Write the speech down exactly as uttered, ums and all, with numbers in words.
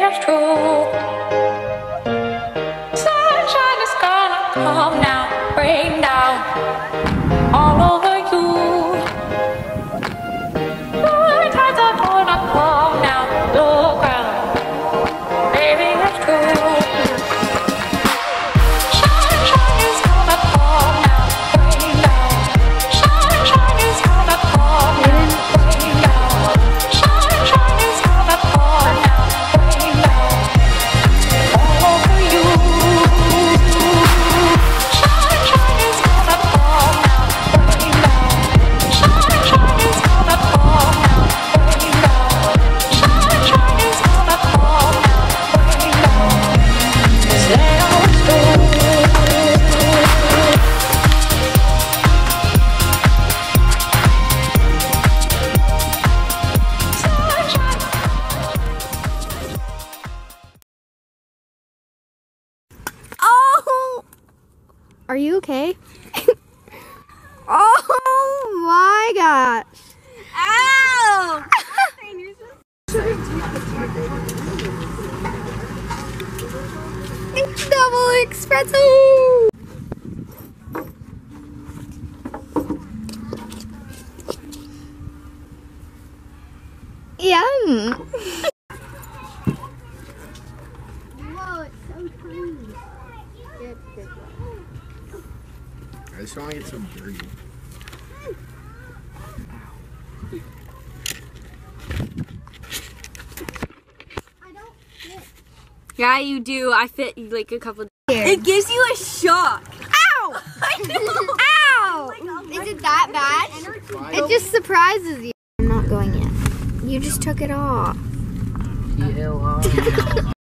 it's true. Sunshine is gonna come now, rain down all over you. Good times are gonna come now, look around, baby, it's true. Sunshine is gonna come now, rain down. Sunshine is gonna come now, rain down. Sunshine is gonna come now, rain down all over you. Sunshine is gonna come now, rain down. Sunshine is gonna come now, rain down. Sunshine is gonna come now, rain down. Say I was true. Oh! Are you okay? Oh my gosh! Ow! Double espresso! Yum! Whoa, it's so tiny. Good, good. I just don't want to get so dirty. I don't fit. Yeah, you do. I fit like a couple. Here. It gives you a shock. Ow! Ow! Is it that bad? It just surprises you. I'm not going yet. You just took it off.